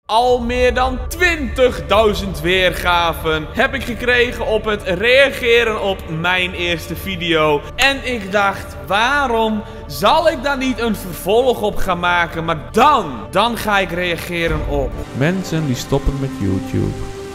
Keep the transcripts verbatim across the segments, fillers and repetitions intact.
Al meer dan twintigduizend weergaven heb ik gekregen op het reageren op mijn eerste video. En ik dacht, waarom zal ik daar niet een vervolg op gaan maken? Maar dan, dan ga ik reageren op mensen die stoppen met YouTube.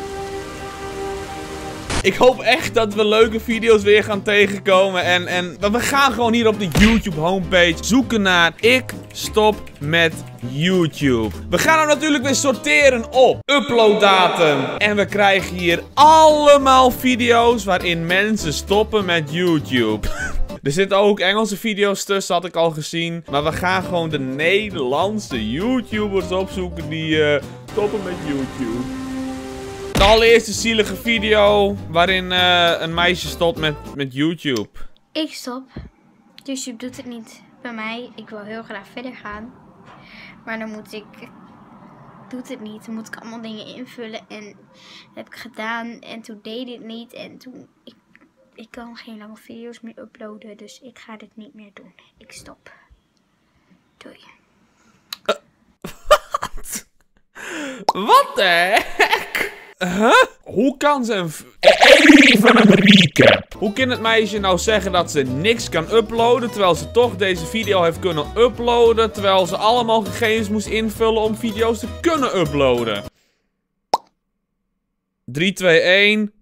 Ik hoop echt dat we leuke video's weer gaan tegenkomen. En, en we gaan gewoon hier op de YouTube homepage zoeken naar ik stop met YouTube. We gaan hem natuurlijk weer sorteren op uploaddatum. En we krijgen hier allemaal video's waarin mensen stoppen met YouTube. Er zitten ook Engelse video's tussen, had ik al gezien. Maar we gaan gewoon de Nederlandse YouTubers opzoeken die uh, stoppen met YouTube. De allereerste zielige video waarin uh, een meisje stopt met, met YouTube. Ik stop. YouTube doet het niet bij mij. Ik wil heel graag verder gaan. Maar dan moet ik... Doet het niet. Dan moet ik allemaal dingen invullen. En dat heb ik gedaan. En toen deed het niet. En toen... Ik, ik kan geen lange video's meer uploaden. Dus ik ga dit niet meer doen. Ik stop. Doei. Uh, wat? Wat de heck? Huh? Hoe kan ze een... Even een recap. Hoe kan het meisje nou zeggen dat ze niks kan uploaden, terwijl ze toch deze video heeft kunnen uploaden, terwijl ze allemaal gegevens moest invullen om video's te kunnen uploaden? drie, twee, één.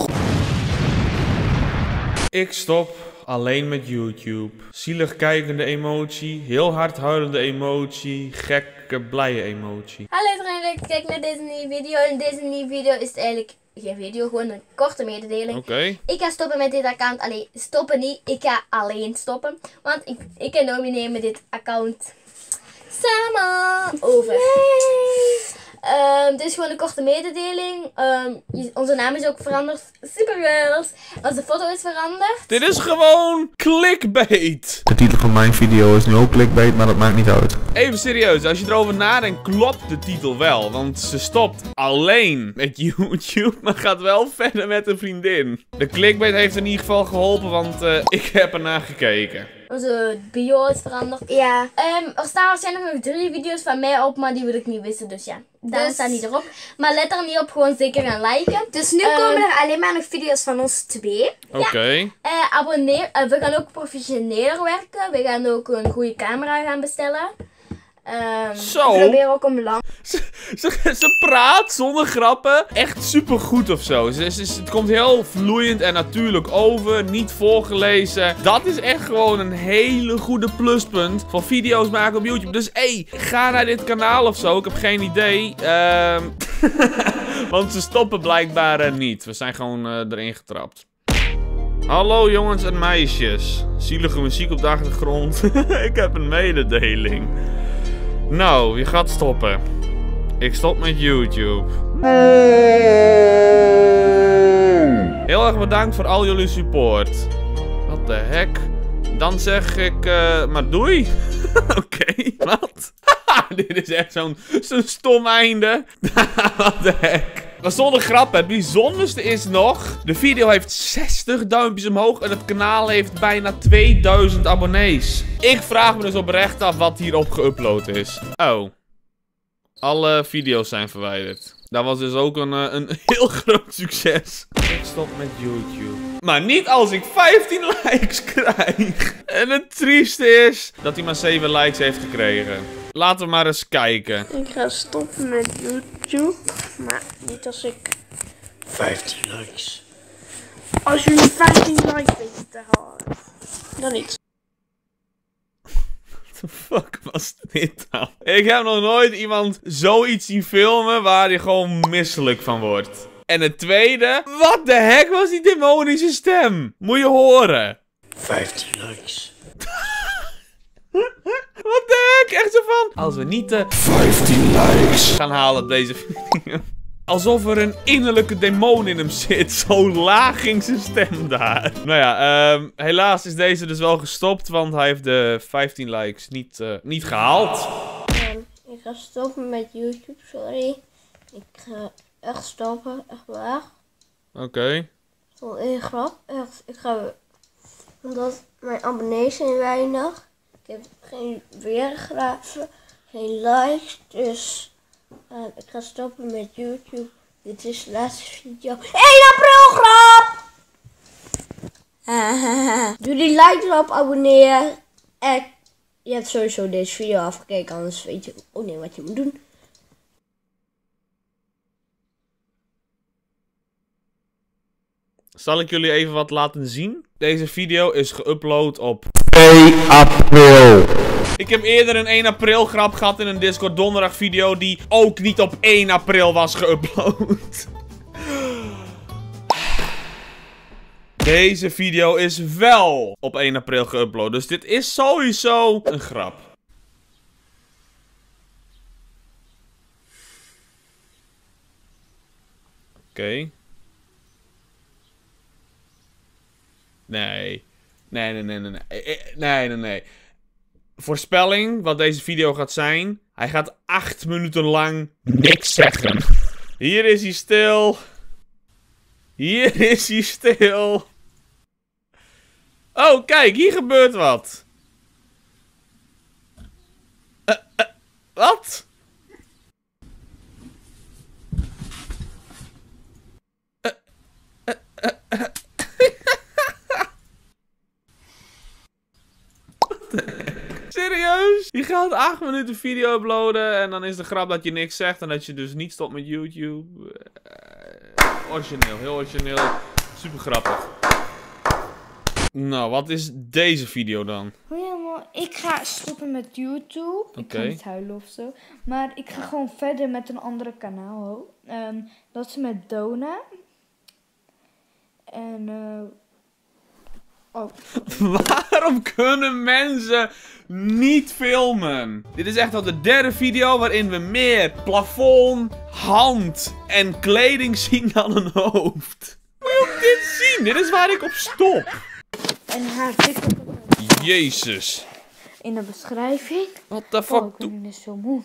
Ik stop alleen met YouTube. Zielig kijkende emotie, heel hard huilende emotie, gekke blije emotie. Hallo iedereen, ik kijk naar deze nieuwe video. En deze nieuwe video is eigenlijk geen video, gewoon een korte mededeling. Oké. Okay. Ik ga stoppen met dit account. Alleen stoppen niet, ik ga alleen stoppen. Want ik, ik en Nomi nemen dit account samen over. Um, dit is gewoon een korte mededeling. Um, onze naam is ook veranderd. Supergirls. Onze foto is veranderd. Dit is gewoon clickbait. De titel van mijn video is nu ook clickbait, maar dat maakt niet uit. Even serieus, als je erover nadenkt, klopt de titel wel. Want ze stopt alleen met YouTube, maar gaat wel verder met een vriendin. De clickbait heeft in ieder geval geholpen, want uh, ik heb ernaar gekeken. Onze bio is veranderd. Ja. Um, er staan waarschijnlijk nog drie video's van mij op, maar die wil ik niet wissen. Dus ja, daar dus... staan niet erop. Maar let er niet op, gewoon zeker gaan liken. Dus nu um, komen er alleen maar nog video's van ons twee. Oké. Okay. Ja. Uh, abonneer. Uh, we gaan ook professioneler werken. We gaan ook een goede camera gaan bestellen. Um, Zo. We proberen ook om lang. Ze, ze, ze praat zonder grappen echt super goed of zo. Ze, ze, het komt heel vloeiend en natuurlijk over. Niet voorgelezen. Dat is echt gewoon een hele goede pluspunt voor video's maken op YouTube. Dus hé, hey, ga naar dit kanaal of zo. Ik heb geen idee. Um, want ze stoppen blijkbaar uh, niet. We zijn gewoon uh, erin getrapt. Hallo jongens en meisjes. Zielige muziek op de achtergrond. Ik heb een mededeling. Nou, je gaat stoppen. Ik stop met YouTube. Heel erg bedankt voor al jullie support. Wat de heck? Dan zeg ik, uh, maar doei. Oké, okay, wat? Dit is echt zo'n zo'n stom einde. Wat de heck? Maar zonder grap, het bijzonderste is nog, de video heeft zestig duimpjes omhoog en het kanaal heeft bijna tweeduizend abonnees. Ik vraag me dus oprecht af wat hierop geüpload is. Oh. Alle video's zijn verwijderd. Dat was dus ook een, een heel groot succes. Ik stop met YouTube. Maar niet als ik vijftien likes krijg. En het trieste is dat hij maar zeven likes heeft gekregen. Laten we maar eens kijken. Ik ga stoppen met YouTube. Maar niet als ik vijftien likes. Als jullie vijftien likes weten te halen. Dan niet. What the fuck was dit nou? Ik heb nog nooit iemand zoiets zien filmen waar hij gewoon misselijk van wordt. En het tweede, wat de heck was die demonische stem? Moet je horen. vijftien likes. Wat de heck? Echt zo van, als we niet de vijftien likes gaan halen op deze video. Alsof er een innerlijke demon in hem zit. Zo laag ging zijn stem daar. Nou ja, um, helaas is deze dus wel gestopt. Want hij heeft de vijftien likes niet, uh, niet gehaald. Um, ik ga stoppen met YouTube, sorry. Ik ga echt stoppen, echt waar. Oké. Okay. Het is wel een grap. Echt, ik ga... Omdat mijn abonnees zijn weinig. Ik heb geen weergaven, geen likes. Dus Uh, ik ga stoppen met YouTube. Dit is de laatste video. één april grap! Doe die like erop, abonneer. En je hebt sowieso deze video afgekeken, anders weet je ook niet wat je moet doen. Zal ik jullie even wat laten zien? Deze video is geüpload op twee april. Ik heb eerder een één april grap gehad in een Discord donderdag video die ook niet op één april was geüpload. Deze video is wel op één april geüpload, dus dit is sowieso een grap. Oké. Okay. Nee. Nee, nee, nee, nee, nee. Nee, nee, nee. Voorspelling, wat deze video gaat zijn. Hij gaat acht minuten lang niks zeggen. Hier is hij stil. Hier is hij stil. Oh, kijk, hier gebeurt wat. Uh, uh, wat? Uh, uh, uh, uh. Serieus? Je gaat acht minuten video uploaden en dan is de grap dat je niks zegt en dat je dus niet stopt met YouTube. Uh, origineel, heel origineel. Super grappig. Nou, wat is deze video dan? Goedemorgen, ik ga stoppen met YouTube. Okay. Ik ga niet huilen of zo. Maar ik ga gewoon verder met een andere kanaal. Um, dat is met Dona. En uh... oh. Waarom kunnen mensen niet filmen? Dit is echt al de derde video waarin we meer plafond, hand en kleding zien dan een hoofd. Moet je ook dit zien? Dit is waar ik op stop. En haar TikTok. Jezus. In de beschrijving. What the fuck? Oh, ik ben zo moe.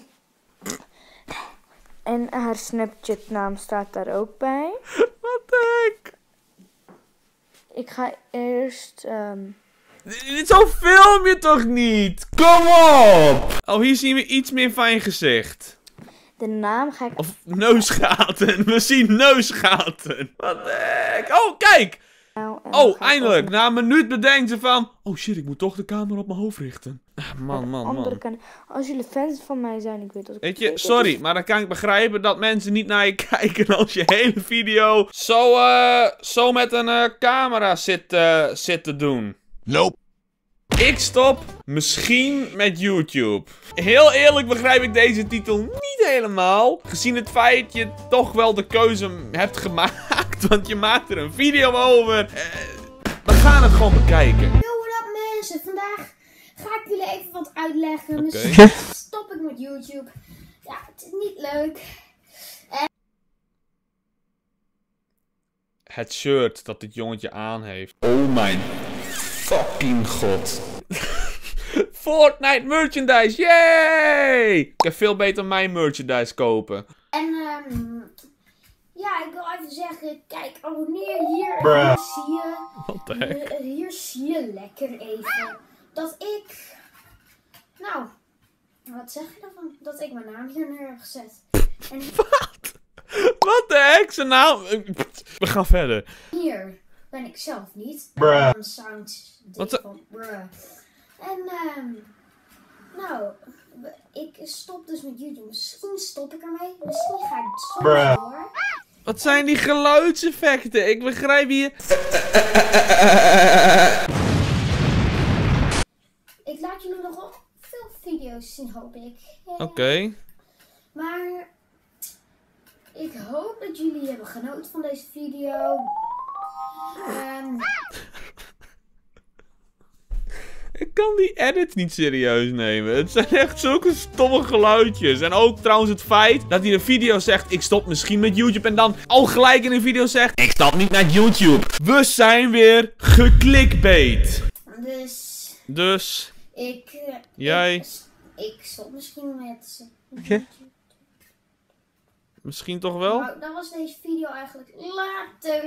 En haar Snapchat naam staat daar ook bij. What the heck? Ik ga eerst... Um... Dit zo film je toch niet? Kom op! Oh, hier zien we iets meer van je gezicht. De naam ga ik... Of neusgaten. We zien neusgaten. Wat de heck? Oh, kijk! Nou, oh, eindelijk. Na een minuut bedenkt ze van... Oh shit, ik moet toch de camera op mijn hoofd richten. Man, man, andere man. kan... Als jullie fans van mij zijn, ik weet dat ik... Weet je, sorry, maar dan kan ik begrijpen dat mensen niet naar je kijken als je hele video zo, uh, zo met een uh, camera zit, uh, zit te doen. Nope. Ik stop misschien met YouTube. Heel eerlijk begrijp ik deze titel niet helemaal. Gezien het feit dat je toch wel de keuze hebt gemaakt. Want je maakt er een video over. Uh, we gaan het gewoon bekijken. Yo, what up mensen? Vandaag ga ik jullie even wat uitleggen. Okay. Misschien stop ik met YouTube. Ja, het is niet leuk. En... Het shirt dat dit jongetje aan heeft. Oh mijn fucking god. Fortnite merchandise, yay! Ik kan veel beter mijn merchandise kopen. En um, ja, ik wil even zeggen, kijk, abonneer hier. En hier zie je, Wat de heck? hier, hier zie je lekker even dat ik, nou, wat zeg je daarvan? Dat ik mijn naam hier neer heb gezet. En Wat? Wat de heck? Zijn naam? We gaan verder. hier ben ik zelf niet. Bruh. Een sound Wat de... van bruh. En um, nou, ik stop dus met YouTube. Misschien stop ik ermee. Misschien ga ik soms Bruh. door. Wat zijn die geluidseffecten? Ik begrijp hier... Ik laat jullie nog wel veel video's zien, hoop ik. Oké. Okay. Maar ik hoop dat jullie hebben genoten van deze video. Um, Ik kan die edit niet serieus nemen. Het zijn echt zulke stomme geluidjes. En ook trouwens het feit dat hij in een video zegt... Ik stop misschien met YouTube. En dan al gelijk in een video zegt... Ik stop niet met YouTube. We zijn weer geklikbait. dus... Dus... Ik... Uh, Jij... Ik, ik stop misschien met... Okay. Misschien toch wel? Nou, dan was deze video eigenlijk later.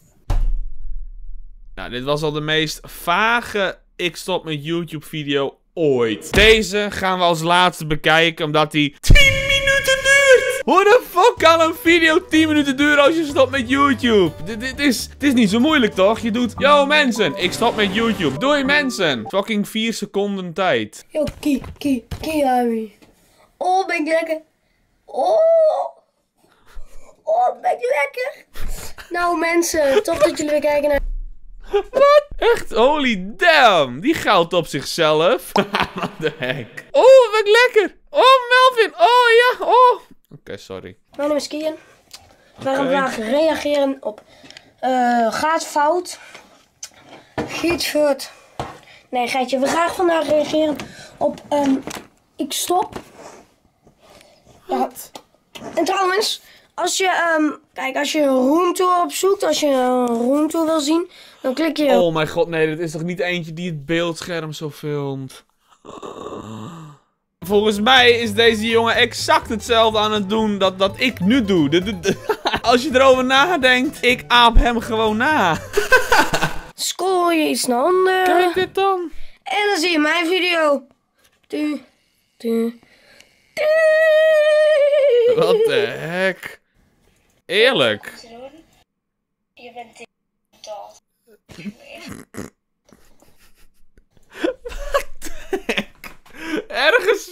Nou, dit was al de meest vage ik stop met YouTube video ooit. Deze gaan we als laatste bekijken, omdat die tien minuten duurt. Hoe de fuck kan een video tien minuten duren als je stopt met YouTube? Dit, dit is, het is niet zo moeilijk, toch? Je doet, yo mensen, ik stop met YouTube. Doei mensen. Fucking vier seconden tijd. Yo, kie, kie, kie, Harry. Oh, ben ik lekker. Oh. Oh, ben ik lekker. Nou mensen, tof dat jullie weer kijken naar... Wat? Echt? Holy damn. Die goud op zichzelf. Wat de heck. Oh, wat lekker. Oh, Melvin. Oh, ja. Oh. Oké, okay, sorry. Mijn naam is Kian. Wij gaan vandaag reageren op... Uh, gaat fout. Gietvoort. Nee, Geitje. We gaan vandaag reageren op... Um, ik stop. Ja. En trouwens... Als je, um, kijk, als je een roomtour opzoekt, als je een roomtour wil zien, dan klik je... Oh mijn god, nee, dit is toch niet eentje die het beeldscherm zo filmt? Volgens mij is deze jongen exact hetzelfde aan het doen dat, dat ik nu doe. De, de, de. Als je erover nadenkt, ik aap hem gewoon na. Scroll je iets naar onder. Kijk dit dan. En dan zie je mijn video. Tu, tu, tu. Wat de heck. Eerlijk. Je bent dood. Wat de heck. Ergens...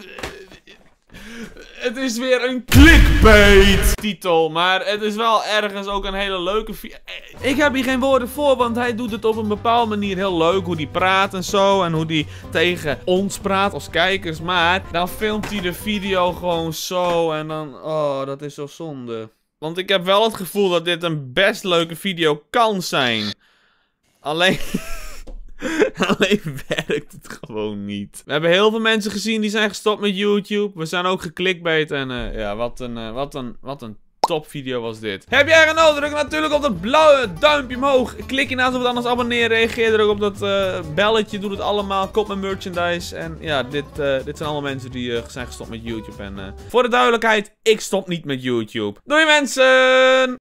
Het is weer een clickbait titel, maar het is wel ergens ook een hele leuke video. Ik heb hier geen woorden voor, want hij doet het op een bepaalde manier heel leuk. Hoe hij praat en zo, en hoe hij tegen ons praat als kijkers. Maar dan filmt hij de video gewoon zo en dan... Oh, dat is zo zonde. Want ik heb wel het gevoel dat dit een best leuke video kan zijn. Alleen... Alleen werkt het gewoon niet. We hebben heel veel mensen gezien die zijn gestopt met YouTube. We zijn ook geklickbait. En uh, ja, wat een, uh, wat een, wat een top video was dit. Heb jij genoten? Druk natuurlijk op dat blauwe duimpje omhoog. Klik je naast op het anders abonneren. Reageer er ook op dat uh, belletje. Doe het allemaal. Koop mijn merchandise. En ja, dit, uh, dit zijn allemaal mensen die uh, zijn gestopt met YouTube. En uh, voor de duidelijkheid, ik stop niet met YouTube. Doei mensen!